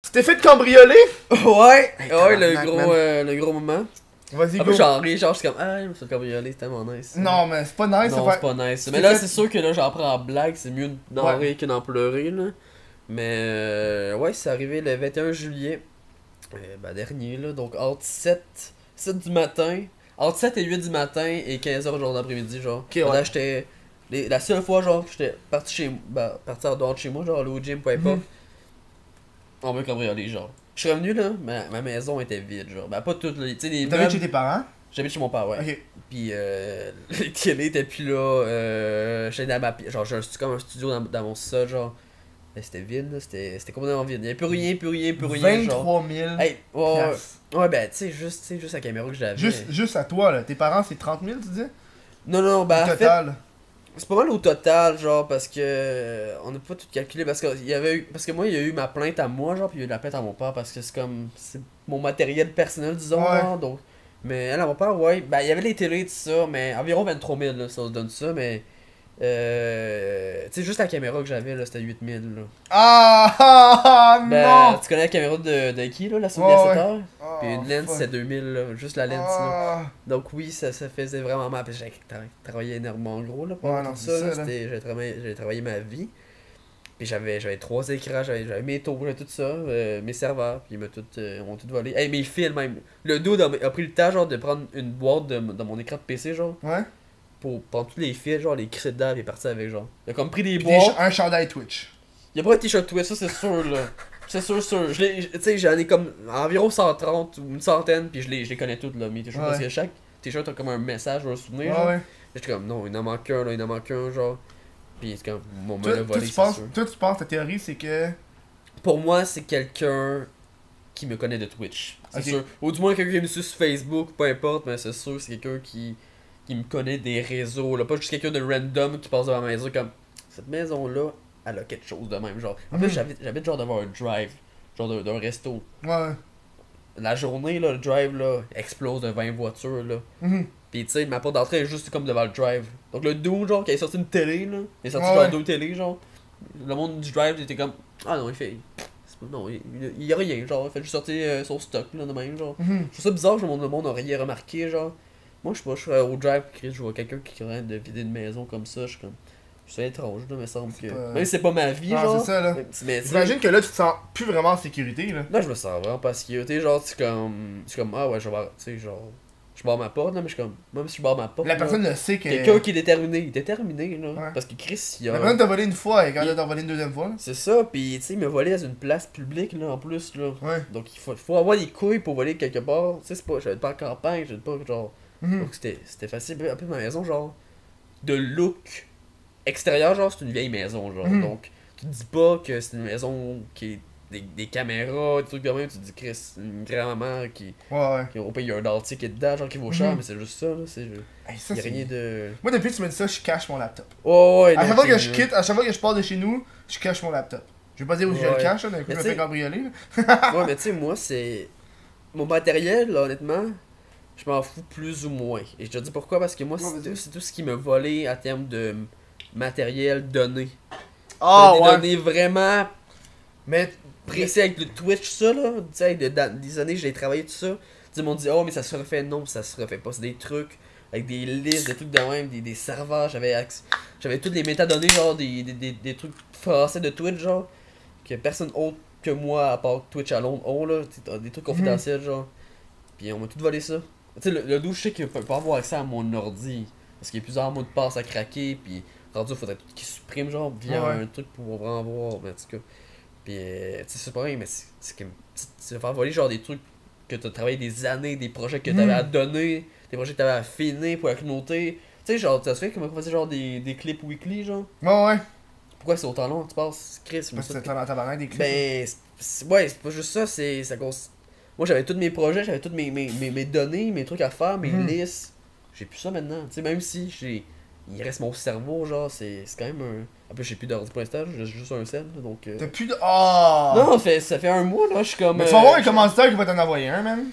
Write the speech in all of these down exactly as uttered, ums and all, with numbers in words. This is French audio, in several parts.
Tu t'es fait cambrioler? Ouais, Hey, ouais, le tabarnak, gros, man. euh, le gros moment. Vas-y, Un go. peu j'en ris, genre, je suis comme, ah, je me suis fait cambrioler, c'était tellement nice. Non, mais c'est pas nice, non, ça c'est fait... pas nice. Tu Mais t'es là, fait- c'est sûr que là, j'en prends en blague, c'est mieux d'en Ouais. rire que d'en pleurer, là. Mais, euh, ouais, c'est arrivé le vingt et un juillet, euh, ben, dernier, là, donc entre sept du matin, entre sept et huit du matin et quinze heures genre d'après-midi, genre. Ok, ouais. Là, j'étais, les- la seule fois, genre, que j'étais parti chez, ben, parti en dehors de chez moi, genre, aller au gym, peu importe, Mhm. on m'a cambriolé, genre. Je suis revenu, là, ma, ma maison était vide, genre. Ben, pas toute, là, tu sais, les T'habites meubles... chez tes parents? J'habite chez mon père, ouais. Ok. Puis euh, les télés étaient plus là. Euh, j'étais dans ma pi- genre j'ai un stu- comme un studio dans, dans mon sol, genre. Mais c'était vide, là, c'était c'était complètement vide. Il y avait plus rien, plus rien, plus rien, genre. vingt-trois mille. Hey, ouais, ouais, piastres. ouais, ben tu sais, juste, tu sais, juste la caméra que j'avais. Juste, juste à toi, là. Tes parents, c'est trente mille, tu dis? Non, non, ben en fait, Total. c'est pas mal au total, genre, parce que euh, on n'a pas tout calculé, parce que il y avait eu, parce que moi, il y a eu ma plainte à moi, genre, puis il y a eu la plainte à mon père, parce que c'est comme, c'est mon matériel personnel, disons, Ouais. genre, donc. Mais elle, à mon père, ouais, ben il y avait les télés, tout ça, mais environ vingt-trois mille, là, ça se donne ça, mais. Euh. Tu sais, juste la caméra que j'avais, là, c'était huit mille, là. Ah, ah, ah, Ben, non! tu connais la caméra de, de qui, là, la Sony Ouais, A sept ouais. heures? Oh, Puis une lens, fuck. c'est deux mille, là, juste la lens, là. Ah. Donc oui, ça, ça faisait vraiment mal. Parce que j'ai tra- travaillé énormément gros là, pour Ouais, tout non, ça. c'est là. ça, là. C'était- J'ai travaillé, j'ai travaillé ma vie. Puis j'avais j'avais trois écrans, j'avais j'avais mes tours, j'avais tout ça, euh, mes serveurs, puis ils m'ont tout, euh, ils m'ont tout volé. Hey, mes fils même. Le dude a, a pris le temps genre de prendre une boîte de, de mon écran de P C genre Ouais? pour prendre tous les fils, genre les crisser dedans, puis il est parti avec genre. Il a comme pris des Puis des boîtes. ch- un chandail Twitch. Il a pas un t-shirt Twitch, ça c'est sûr là. C'est sûr, sûr. Je l'ai- Tu sais, j'en ai comme environ cent trente ou une centaine, puis je les, je les connais toutes là, mes t-shirts. Ouais. Parce que chaque t-shirt a comme un message ou un souvenir. Ouais, genre. ouais. J'étais comme, non, il en manque un, là, il en manque un, genre. Puis c'est comme, mon me Toi, l'a toi, volé, tu c'est penses, sûr. toi, tu penses, ta théorie, c'est que. Pour moi, c'est quelqu'un qui me connaît de Twitch. C'est Ok. sûr. Ou du moins quelqu'un qui me suit sur Facebook, peu importe, mais c'est sûr, c'est quelqu'un qui, qui me connaît des réseaux, là. Pas juste quelqu'un de random qui passe devant ma maison, comme, cette maison-là, elle a quelque chose de même, genre. En plus, Mhm. j'habite, j'habite genre devant un drive, genre d'un, d'un resto. Ouais, ouais. La journée, là, le drive, là, explose de vingt voitures, là. Mhm. Pis tu sais, ma porte d'entrée est juste comme devant le drive. Donc le dude, genre, qui a sorti une télé, là, il a sorti Ouais, genre ouais. deux télés, genre. Le monde du drive était comme, ah non, il fait. c'est pas- Non, il, il, il y a rien, genre, il fait juste sortir euh, son stock, là, de même, genre. Mhm. Je trouve ça bizarre que le monde, le monde a rien remarqué, genre. Moi, je sais pas, je suis au drive, Chris, je vois quelqu'un qui est en train de vider une maison comme ça, je suis comme. C'est étrange, là, mais semble que. pas- Même si c'est pas ma vie, Ah, genre. c'est ça, là. Mais, mais tu sais, J'imagine que là, tu te sens plus vraiment en sécurité, là. là, je me sens vraiment pas sécurité, genre, c'est comme. C'est comme, ah ouais, je vais. Tu sais, genre. Je barre ma porte, là, mais je suis comme. Même si je barre ma porte. La là, personne le sait que. quelqu'un qui est déterminé, il est déterminé, là. Ouais. Parce que Chris, il a. La personne t'a volé une fois et quand Il- elle t'a volé une deuxième fois, là. C'est ça, pis tu sais, il m'a volé dans une place publique, là, en plus, là. Ouais. Donc il faut, faut avoir des couilles pour voler quelque part. Tu sais, c'est pas. J'avais pas en campagne, j'avais pas, genre. Mhm. Donc c'était c'était facile. Un peu ma maison, genre. De look extérieur, genre, c'est une vieille maison, genre. Mhm. Donc, tu te dis pas que c'est une maison qui est. Des, des caméras, des trucs de même, tu te dis, Chris, une grand-maman qui, Ouais, ouais. qui au pays, il y a un dentier qui est dedans, genre, qui vaut cher, Mhm. mais c'est juste ça, là. C'est. Hey, ça, Y a c'est- rien de. Moi, depuis que tu me dis ça, je cache mon laptop. Oh, ouais, À non, chaque fois que c'est je mieux. quitte, à chaque fois que je pars de chez nous, je cache mon laptop. Je vais pas dire où je Ouais. le cache, là, d'un coup, Mais je me tu fais sais- cambrioler, là. Ouais, mais tu sais, moi, c'est. Mon matériel, là, honnêtement, je m'en fous plus ou moins. Et je te dis pourquoi, parce que moi, Ouais, c'est vas-y. tout, c'est tout ce qui me volé en termes de matériel donné. Ah, des ouais. données vraiment Mais. précis avec le Twitch, ça, là. Tu sais, de, dans des années, j'ai travaillé tout ça. Ils m'ont dit, oh, mais ça se refait. Non, ça se refait pas. C'est des trucs avec des listes, des trucs de même, des, des serveurs. J'avais accès- J'avais toutes les métadonnées, genre, des, des, des, des trucs français de Twitch, genre, que personne autre que moi, à part Twitch à Londres, ont, là. Tu sais, des trucs confidentiels, genre. Puis on m'a tout volé ça. Tu sais, le, le douche, je sais qu'il peut pas avoir accès à mon ordi. Parce qu'il y a plusieurs mots de passe à craquer. Puis rendu, il faudrait tout qu'il supprime, genre, via Ouais. un truc pour vraiment voir. Mais en tout cas. Puis, euh, tu sais, c'est pas rien, mais c'est c'est comme. Tu tu vas faire voler, genre, des trucs que t'as travaillé des années, des projets que t'avais Mm. à donner, des projets que t'avais à finir pour la communauté. Tu sais, genre, tu te fait comment on faisait, genre, des, des clips weekly, genre. Ouais, ouais. Pourquoi c'est autant long, tu penses, Chris? je me Parce que suis- c'est dans ta barrière des clips. ben, c'est- c'est- ouais, c'est pas juste ça, c'est ça cause. Moi, j'avais tous mes projets, j'avais toutes mes, mes, mes, mes données, mes trucs à faire, mes Mhm. listes. J'ai plus ça maintenant. Tu sais, même si j'ai. Il reste mon cerveau, genre, c'est c'est quand même un. En plus, j'ai plus d'ordi pour l'instant, j'ai juste un sel, là, donc. euh, T'as plus de. Ah! Non, ça fait, ça fait un mois, là, je suis comme. Mais tu vas avoir euh, un commanditaire qui va t'en envoyer un, man.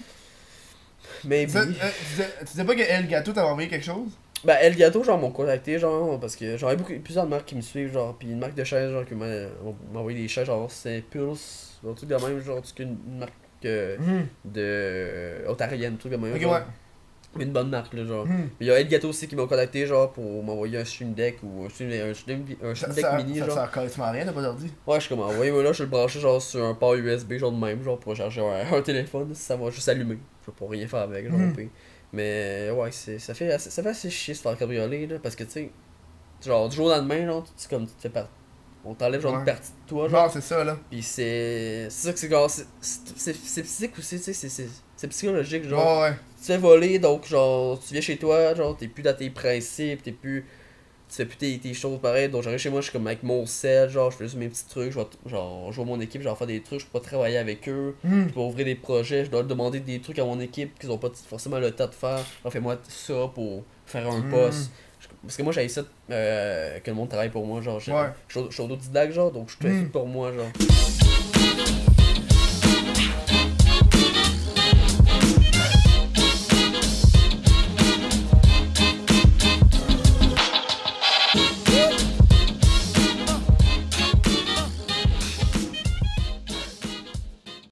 Maybe. Tu sais, euh, tu disais- tu disais pas que El Gato t'avait envoyé quelque chose? Ben, El Gato, genre, m'ont contacté, genre, parce que j'aurais beaucoup, plusieurs marques qui me suivent, genre, pis une marque de chaises, genre, qui m'a m'a envoyé des chaises, genre, c'est Pulse. Un truc de même, genre, tu une, une marque euh, Mhm. de. Euh, ontarienne, un truc de même. Ok, genre. ouais. Une bonne marque, là, genre. Mhm. Il y a Elgato aussi qui m'a contacté, genre, pour m'envoyer un Stream Deck ou un Stream, un Stream, un Ça, Stream Deck ça, mini, ça, genre. ça a carrément rien, t'as pas d'ordi. Ouais, je suis comme, envoyez-moi là, je vais le brancher, genre, sur un port U S B, genre de même, genre, pour charger un, un téléphone, ça va juste allumer. Je vais pas rien faire avec, genre, Mhm. au pire. Mais, ouais, c'est, ça, fait assez, ça fait assez chier se faire cabrioler, là, parce que, tu sais, genre, du jour au lendemain, genre, tu comme, tu te fais par... On t'enlève, genre, Ouais. une partie de toi, genre. Non, c'est ça, là. Pis c'est. C'est ça que c'est genre. C'est c'est- c'est physique aussi, tu sais, c'est- c'est c'est psychologique, genre. Ouais, ouais. Tu te fais voler, donc, genre, tu viens chez toi, genre, t'es plus dans tes principes, t'es plus. Tu fais plus tes, tes choses pareilles, donc j'arrive chez moi, je suis comme avec mon sel, genre, je fais juste mes petits trucs, je vais, t- genre, je vois mon équipe, je vais faire des trucs, je peux pas travailler avec eux, Mhm. je peux ouvrir des projets, je dois demander des trucs à mon équipe qu'ils ont pas forcément le temps de faire, alors fais-moi ça pour faire un Mhm. poste. Je- Parce que moi, j'avais ça, euh, que le monde travaille pour moi, genre, je Ouais. je suis je suis autodidacte, genre, donc je fais Mhm. tout pour moi, genre.